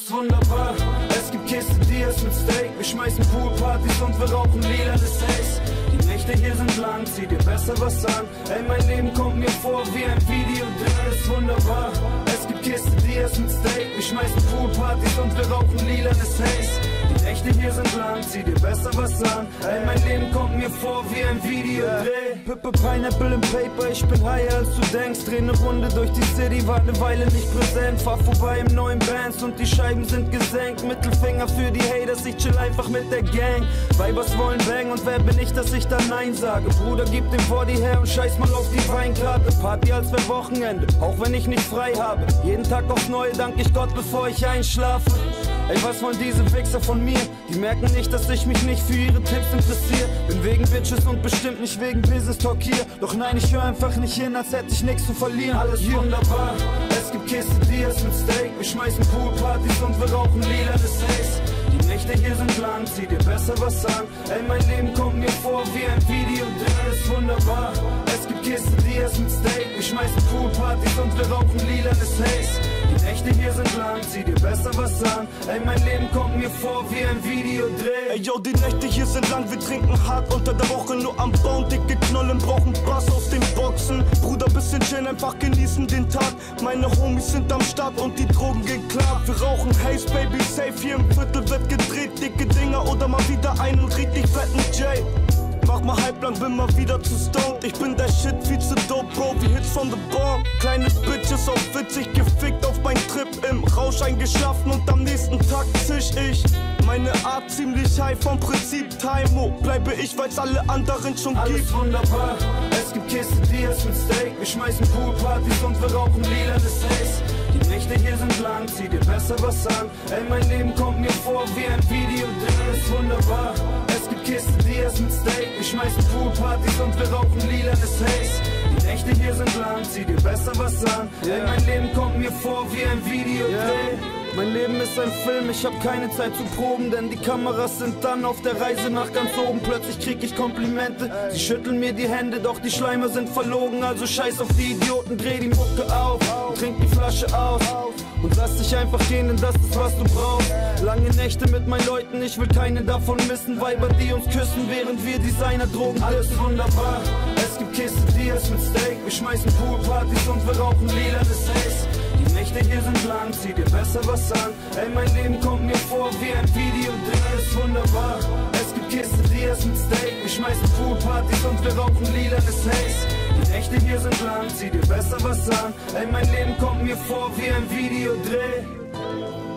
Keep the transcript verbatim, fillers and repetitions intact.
alles wunderbar. Es gibt Quesadillas mit Steak, wir schmeißen Poolpartys und wir rauchen lilanes Haze. Die Nächte hier sind lang, zieh dir besser was an. Ey, mein Leben kommt mir vor wie ein Video, alles wunderbar. Es gibt Quesadillas mit Steak, wir schmeißen Poolpartys und wir rauchen lilanes Haze. Die Nächte hier sind lang, zieh dir besser was an. Ey, mein Leben kommt mir vor wie ein Videodreh. Pippe Pineapple im Paper, ich bin higher als du denkst. Dreh ne Runde durch die City, war ne Weile nicht präsent. Fahr vorbei im neuen Bands und die Scheiben sind gesenkt. Mittelfinger für die Haters, ich chill einfach mit der Gang. Weibers wollen bang und wer bin ich, dass ich da Nein sage? Bruder, gib den Body her und scheiß mal auf die Weinkarte. Party als wär Wochenende, auch wenn ich nicht frei habe. Jeden Tag aufs Neue dank ich Gott, bevor ich einschlafe. Ey, was wollen diese Wichser von mir? Die merken nicht, dass ich mich nicht für ihre Tipps interessiere. Bin wegen Bitches und bestimmt nicht wegen Business Talk hier. Doch nein, ich höre einfach nicht hin, als hätte ich nichts zu verlieren. Alles wunderbar, es gibt Quesadillas mit Steak. Wir schmeißen Poolpartys und wir rauchen lilanes Haze. Die Nächte hier sind lang, zieh dir besser was an. Ey, mein Leben kommt mir vor wie ein Video, alles wunderbar. Es gibt Quesadillas mit Steak. Wir schmeißen Poolpartys und wir rauchen lilanes Haze. Die Nächte hier sind lang, zieh dir besser was an. Ey, mein Leben kommt mir vor wie ein Videodreh. Ey, yo, die Nächte hier sind lang, wir trinken hart unter der Woche nur am Bauen. Dicke Knollen brauchen Bass aus den Boxen. Bruder, bisschen chillen, einfach genießen den Tag. Meine Homies sind am Start und die Drogen gehen klar. Wir rauchen Haze, Baby, safe, hier im Viertel wird gedreht. Dicke Dinger oder mal wieder einen richtig fetten J. Mach mal halblang, bin mal wieder zu stoned. Ich bin der Shit, viel zu dope, Bro, wie Hits von The Bomb. Kleine Bitches auf witzig, gefickt auf mein Trip. Im Rausch eingeschlafen und am nächsten Tag zisch ich. Meine Art ziemlich high vom Prinzip Taimo. Bleibe ich, weil's alle anderen schon alles gibt. Alles wunderbar, es gibt Quesadillas mit Steak. Wir schmeißen Poolpartys und wir rauchen lilanes Haze. Die Nächte hier sind lang, zieh dir besser was an. Ey, mein Leben kommt mir vor wie ein Video, alles wunderbar. Es gibt Quesadillas mit Steak. Wir schmeißen Poolpartys und wir rauchen lilanes Haze. Die Nächte hier sind lang, zieh dir besser was an. Yeah. Ey, mein Leben kommt mir vor wie ein Videodreh. Yeah. Mein Leben ist ein Film, ich hab keine Zeit zu proben, denn die Kameras sind dann auf der Reise nach ganz oben. Plötzlich krieg ich Komplimente, sie schütteln mir die Hände, doch die Schleimer sind verlogen. Also scheiß auf die Idioten, dreh die Mucke auf, trink die Flasche aus und lass dich einfach gehen, denn das ist was du brauchst. Lange Nächte mit meinen Leuten, ich will keine davon missen. Weiber, die uns küssen, während wir Designer-Drogen alles wunderbar, es gibt Quesadillas mit Steak. Wir schmeißen Poolpartys und wir rauchen lilanes Haze. Die Nächte hier sind lang, zieh dir besser was an. Ey, mein Leben kommt mir vor wie ein Video, alles wunderbar. Es gibt Quesadillas mit Steak. Wir schmeißen Poolpartys und wir rauchen lilanes Haze. Die Nächte hier sind lang, zieh dir besser was an. Ey, mein Leben kommt mir vor wie ein Videodreh.